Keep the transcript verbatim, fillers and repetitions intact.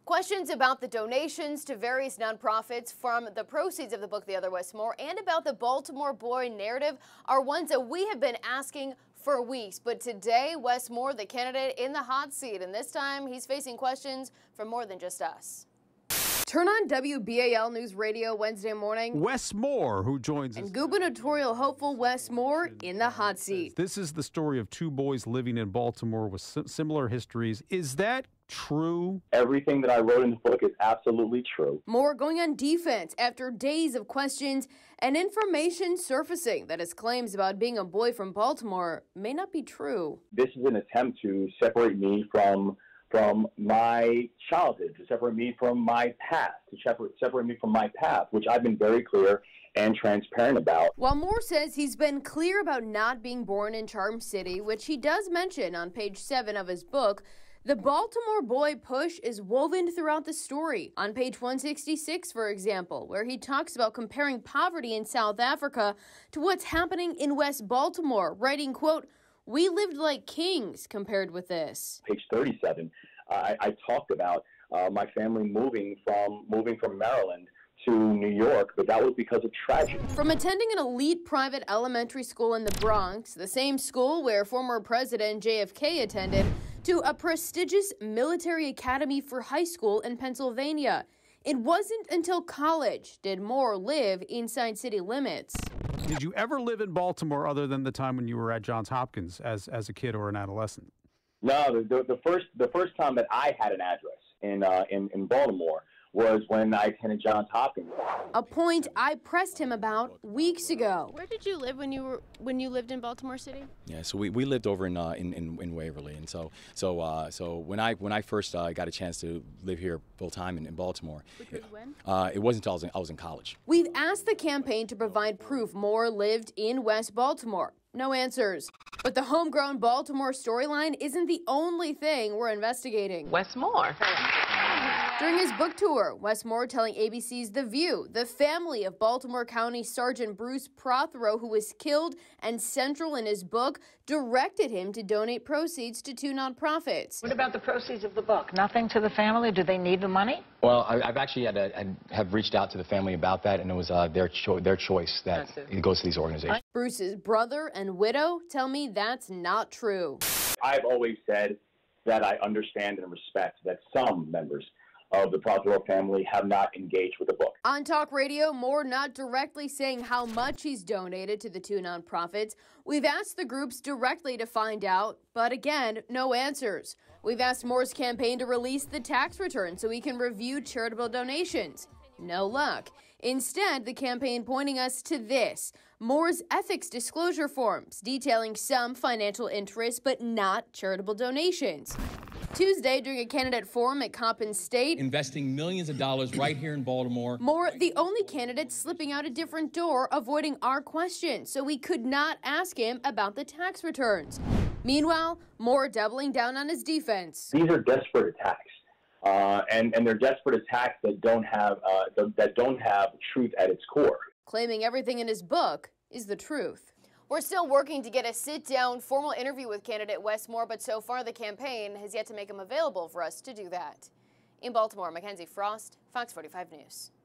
Questions about the donations to various nonprofits from the proceeds of the book The Other Wes Moore and about the Baltimore boy narrative are ones that we have been asking for weeks. But today, Wes Moore, the candidate, in the hot seat, and this time he's facing questions from more than just us. Turn on W B A L News Radio Wednesday morning. Wes Moore, who joins and us. Gubernatorial hopeful Wes Moore in the hot seat. This is the story of two boys living in Baltimore with similar histories. Is that true? Everything that I wrote in the book is absolutely true. Moore going on defense after days of questions and information surfacing that his claims about being a boy from Baltimore may not be true. This is an attempt to separate me from from my childhood, to separate me from my past, to separate, separate me from my path, which I've been very clear and transparent about. While Moore says he's been clear about not being born in Charm City, which he does mention on page seven of his book, the Baltimore boy push is woven throughout the story. On page one sixty-six, for example, where he talks about comparing poverty in South Africa to what's happening in West Baltimore, writing, quote, "We lived like kings compared with this." Page thirty-seven, uh, I, I talked about uh, my family moving from moving from Maryland to New York, but that was because of tragedy. From attending an elite private elementary school in the Bronx, the same school where former President J F K attended, to a prestigious military academy for high school in Pennsylvania. It wasn't until college did Moore live inside city limits. Did you ever live in Baltimore other than the time when you were at Johns Hopkins as as a kid or an adolescent? No, the, the first the first time that I had an address in uh, in, in Baltimore was when I attended Johns Hopkins. A point I pressed him about weeks ago. Where did you live when you were when you lived in Baltimore City? Yeah, so we, we lived over in, uh, in in in Waverly, and so so uh, so when I when I first uh, got a chance to live here full time in, in Baltimore, Which was when? Uh, it wasn't until I was in, I was in college. We've asked the campaign to provide proof Moore lived in West Baltimore. No answers. But the homegrown Baltimore storyline isn't the only thing we're investigating. Wes Moore. During his book tour, Wes Moore telling A B C's The View, the family of Baltimore County Sergeant Bruce Prothero, who was killed and central in his book, directed him to donate proceeds to two nonprofits. What about the proceeds of the book? Nothing to the family? Do they need the money? Well, I, I've actually had a, I have reached out to the family about that, and it was uh, their cho their choice that it goes to these organizations. Bruce's brother and widow tell me that's not true. I've always said that I understand and respect that some members of the Prothero family have not engaged with the book. On talk radio, Moore not directly saying how much he's donated to the two nonprofits. We've asked the groups directly to find out, but again, no answers. We've asked Moore's campaign to release the tax return so he can review charitable donations. No luck. Instead, the campaign pointing us to this, Moore's ethics disclosure forms, detailing some financial interests but not charitable donations. Tuesday, during a candidate forum at Coppin State, investing millions of dollars right here in Baltimore. Moore, the only candidate slipping out a different door, avoiding our questions, so we could not ask him about the tax returns. Meanwhile, Moore doubling down on his defense. These are desperate attacks, uh, and and they're desperate attacks that don't have uh, that don't have truth at its core. Claiming everything in his book is the truth. We're still working to get a sit-down formal interview with candidate Wes Moore, but so far the campaign has yet to make him available for us to do that. In Baltimore, Mackenzie Frost, Fox forty-five News.